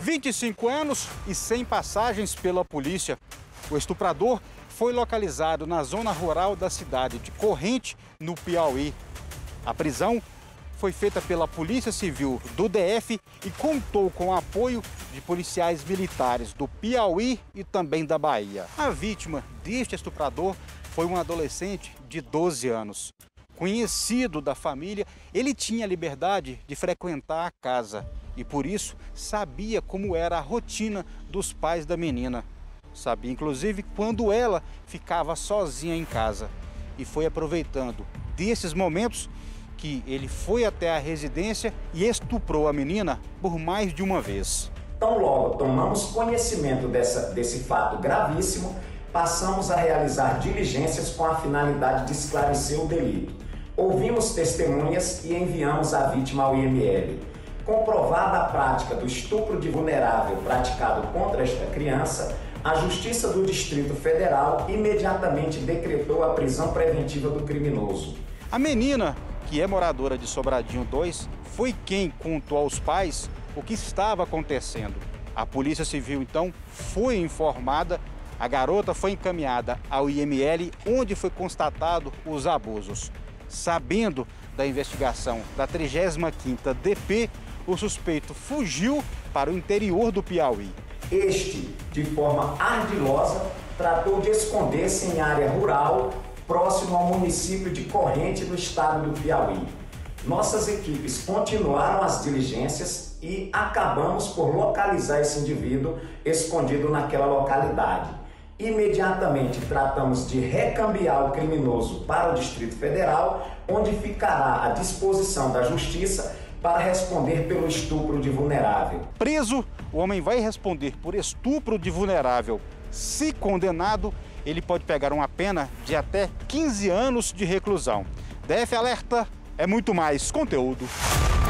25 anos e sem passagens pela polícia. O estuprador foi localizado na zona rural da cidade de Corrente, no Piauí. A prisão foi feita pela Polícia Civil do DF e contou com o apoio de policiais militares do Piauí e também da Bahia. A vítima deste estuprador foi um adolescente de 12 anos. Conhecido da família, ele tinha liberdade de frequentar a casa e, por isso, sabia como era a rotina dos pais da menina. Sabia, inclusive, quando ela ficava sozinha em casa. E foi aproveitando desses momentos que ele foi até a residência e estuprou a menina por mais de uma vez. Tão logo tomamos conhecimento desse fato gravíssimo, passamos a realizar diligências com a finalidade de esclarecer o delito. Ouvimos testemunhas e enviamos a vítima ao IML. Comprovada a prática do estupro de vulnerável praticado contra esta criança, a Justiça do Distrito Federal imediatamente decretou a prisão preventiva do criminoso. A menina, que é moradora de Sobradinho 2, foi quem contou aos pais o que estava acontecendo. A Polícia Civil, então, foi informada, a garota foi encaminhada ao IML, onde foi constatado os abusos. Sabendo da investigação da 35ª DP, o suspeito fugiu para o interior do Piauí. Este, de forma ardilosa, tratou de esconder-se em área rural, próximo ao município de Corrente, no estado do Piauí. Nossas equipes continuaram as diligências e acabamos por localizar esse indivíduo escondido naquela localidade. Imediatamente tratamos de recambiar o criminoso para o Distrito Federal, onde ficará à disposição da Justiça para responder pelo estupro de vulnerável. Preso, o homem vai responder por estupro de vulnerável. Se condenado, ele pode pegar uma pena de até 15 anos de reclusão. DF Alerta é muito mais conteúdo.